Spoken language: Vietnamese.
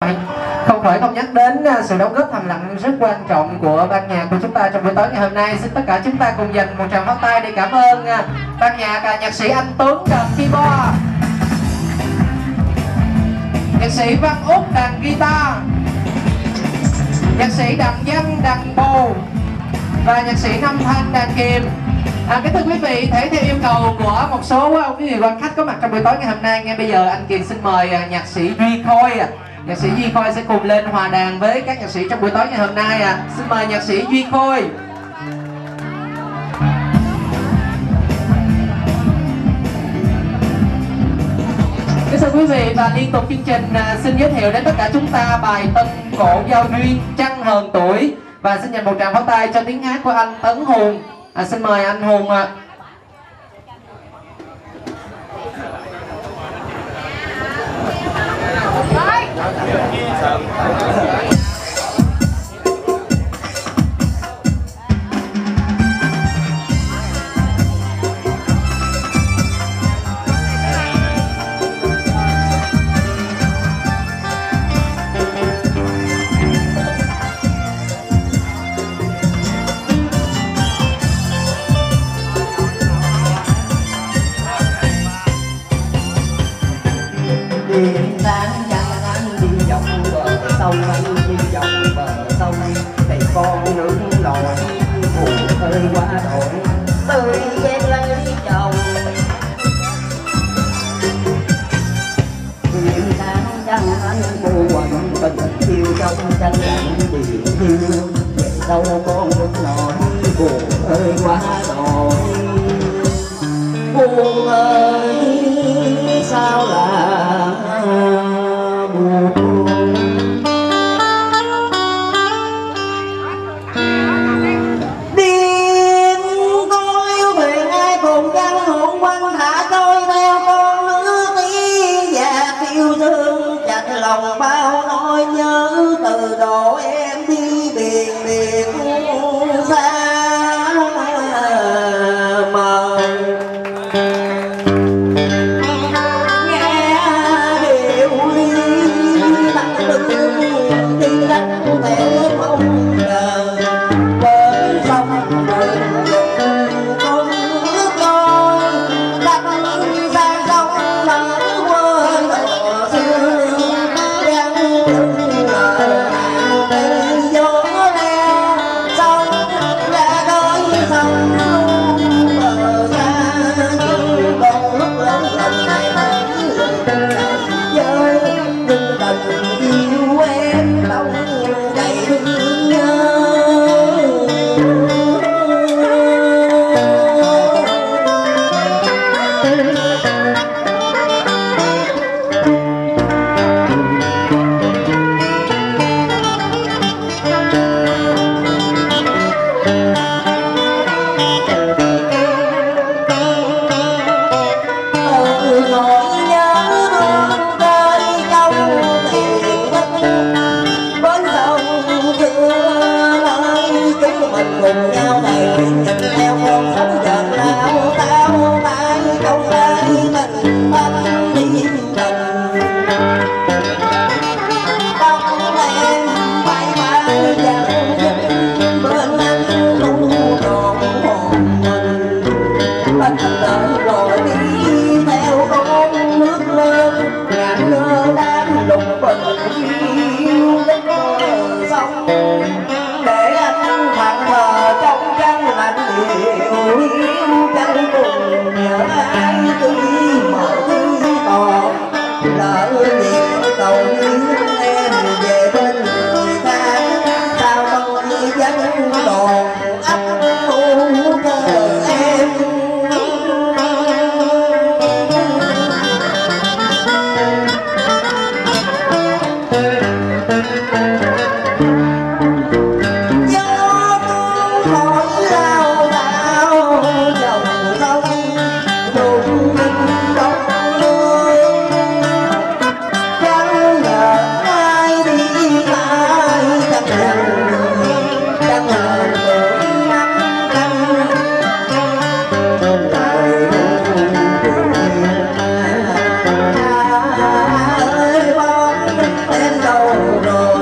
Không khỏi không nhắc đến sự đóng góp thầm lặng rất quan trọng của ban nhạc của chúng ta trong buổi tối ngày hôm nay. Xin tất cả chúng ta cùng dành một tràng pháo tay để cảm ơn ban nhạc nhạc sĩ Anh Tuấn đàn keyboard, nhạc sĩ Văn Út đàn guitar, nhạc sĩ Đặng Văn đàn bầu và nhạc sĩ Nam Thanh đàn kìm. Kính thưa quý vị, thể theo yêu cầu của một số quý vị quan khách có mặt trong buổi tối ngày hôm nay, ngay bây giờ anh Kiền xin mời nhạc sĩ Duy Khôi. Nhạc sĩ Duy Khôi sẽ cùng lên hòa đàn với các nhạc sĩ trong buổi tối ngày hôm nay. Xin mời nhạc sĩ Duy Khôi. Kính thưa quý vị, và liên tục chương trình xin giới thiệu đến tất cả chúng ta bài Tân Cổ Giao Duyên Trăng Hờn Tuổi. Và xin dành một tràng pháo tay cho tiếng hát của anh Tấn Hùng. Xin mời anh Hùng ạ. Đêm sáng trăng anh đi dọc bờ sông, anh đi dọc bờ sông thì con nước lội buồn hơi quá đổi tươi ghét lấy chồng. Đêm sáng trăng anh buồn tình yêu trong tranh lạnh điệu thiêu về đâu con nước lội buồn hơi quá đổi. Buồn ơi sao là buồn, đêm có yêu thuyền ai cùng căn hồn quanh thả trôi theo con nước đi và phiêu thương chặt lòng bao nỗi nhớ từ độ em đi biển biệt xa mờ. đâu rồi